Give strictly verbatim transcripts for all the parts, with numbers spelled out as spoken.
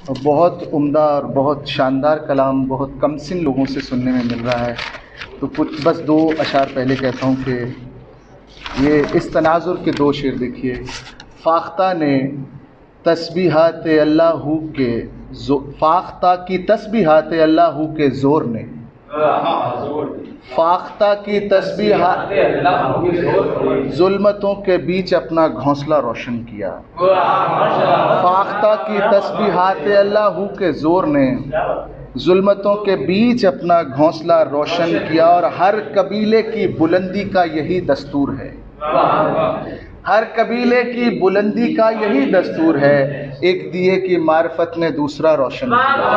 اور بہت عمدہ اور بہت شاندار کلام بہت کم سن لوگوں سے سننے میں مل رہا ہے، تو کچھ بس دو اشعار پہلے کہتا ہوں کہ یہ اس تناظر کے دو شعر دیکھیے۔ فاختہ نے تسبیحات اللہ ہو کے فاختہ کی تسبیحات اللہ ہو کے زور نے فاختہ کی تسبیحات ظلمتوں کے بیچ اپنا گھونسلہ روشن کیا۔ فاختہ کی تسبیحات اللہ ہو کے زور نے ظلمتوں کے بیچ اپنا گھونسلہ روشن کیا، اور ہر قبیلے کی بلندی کا یہی دستور ہے۔ ہر قبیلے کی بلندی کا یہی دستور ہے، ایک دیے کی معرفت نے دوسرا روشن کیا۔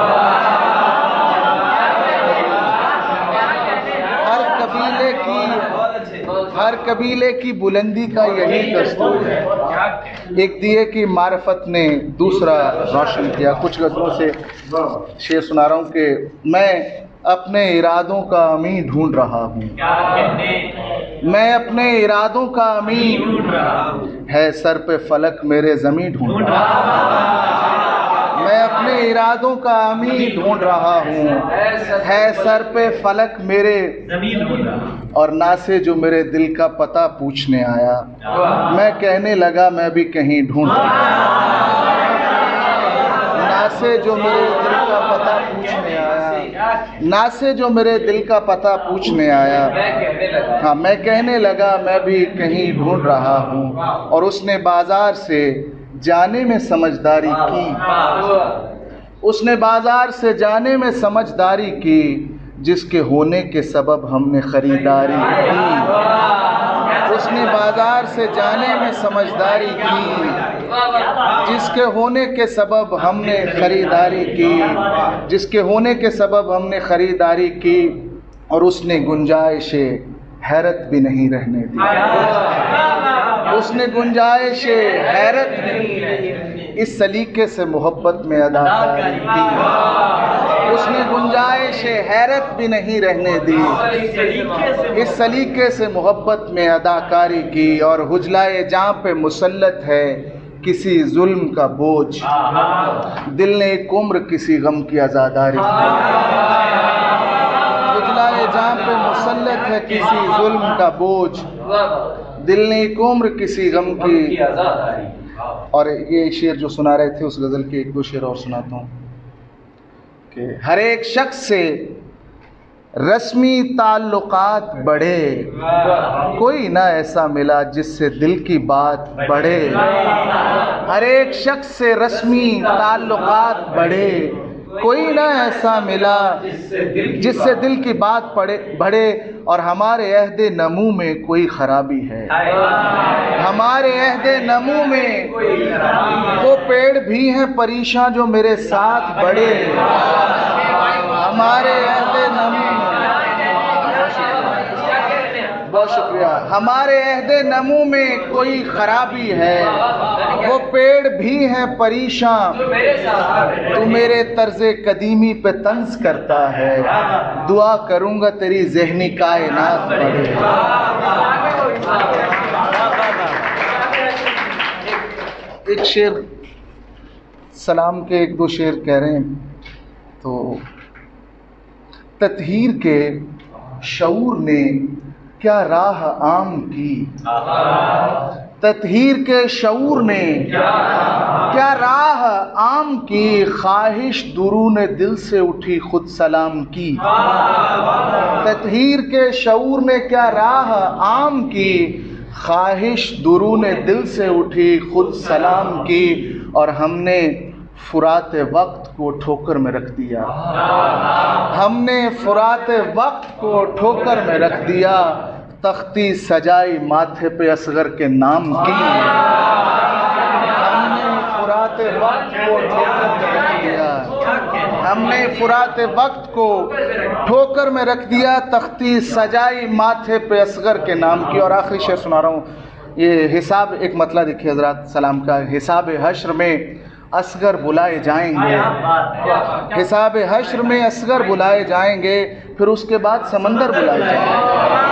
ہر قبیلے کی ہر قبیلے کی بلندی کا یہی دستور ہے، ایک دیے کی معرفت نے دوسرا روشن کیا۔ کچھ غزلوں سے شعر سنا رہا ہوں کہ میں اپنے ارادوں کا امین ڈھونڈ رہا ہوں میں اپنے ارادوں کا امین ہے سر پہ فلک میرے زمین ڈھونڈ رہا ہوں میں اپنے ارادوں کا امین ڈھونڈ رہا ہوں ہے سر پہ فلک میرے اور نا سے جو میرے دل کا پتہ پوچھنے آیا، میں کہنے لگا میں بھی کہیں ڈھونڈ رہا نا سے جو میرے دل کا پتہ پوچھنے آیا نا سے جو میرے دل کا پتہ پوچھنے آیا ہاں میں کہنے لگا میں بھی کہیں ڈھونڈ رہا ہوں۔ اور اس نے بازار سے جانے میں سمجھداری کی اس نے بازار سے جانے میں سمجھداری کی جس کے ہونے کے سبب ہم نے خریداری کی اس نے بازار سے جانے میں سمجھداری کی جس کے ہونے کے سبب ہم نے خریداری کی جس کے ہونے کے سبب ہم نے خریداری کی اور اس نے گنجائش حیرت بھی نہیں رہنے دی اس نے گنجائش حیرت اس سلیقے سے محبت میں اداکاری کی اس نے گنجائش حیرت بھی نہیں رہنے دی اس سلیقے سے محبت میں اداکاری کی، اور حجلائے جاں پہ مسلط ہے کسی ظلم کا بوجھ دل نے ایک عمر کسی غم کی عزاداری کی حجلائے جاں پہ مسلط ہے کسی ظلم کا بوجھ دل نے ایک عمر کسی غم کی۔ اور یہ شعر جو سنا رہے تھے اس غزل کے ایک دو شعر اور سناتا ہوں کہ ہر ایک شخص سے رسمی تعلقات بڑھے کوئی نہ ایسا ملا جس سے دل کی بات بڑھے ہر ایک شخص سے رسمی تعلقات بڑھے کوئی نہ ایسا ملا جس سے دل کی بات بڑھے، اور ہمارے عہد نمو میں کوئی خرابی ہے ہمارے عہد نمو میں وہ پیڑ بھی ہیں پریشاں جو میرے ساتھ بڑھے ہمارے عہد نمو بہت شکریہ ہمارے عہد نمو میں کوئی خرابی ہے وہ پیڑ بھی ہیں پریشاں تو میرے طرز قدیمی پہ طنز کرتا ہے دعا کروں گا تیری ذہنی کائنات بڑھے۔ ایک شعر سلام کے ایک دو شعر کہہ رہے ہیں تو تطہیر کے شعور نے کیا راہ عام کی تطہیر کے شعور نے کیا راہ عام کی خواہش درون دل سے اٹھی خود سلام کی تطہیر کے شعور نے کیا راہ عام کی خواہش درون دل سے اٹھی خود سلام کی، اور ہم نے فرات وقت کو ٹھوکر میں رکھ دیا ہم نے فرات وقت کو ٹھوکر میں رکھ دیا تختی سجائی ماتھے پہ اصغر کے نام کی ہم نے فرات وقت کو ٹھوکر میں رکھ دیا ہم نے فرات وقت کو ٹھوکر میں رکھ دیا تختی سجائی ماتھے پہ اصغر کے نام کی۔ اور آخری شعر سنا رہا ہوں، یہ حساب ایک مطلع دیکھیے حضرات سلام کا، حساب حشر میں اصغر بلائے جائیں گے حساب حشر میں اصغر بلائے جائیں گے پھر اس کے بعد سمندر بلائے جائیں گے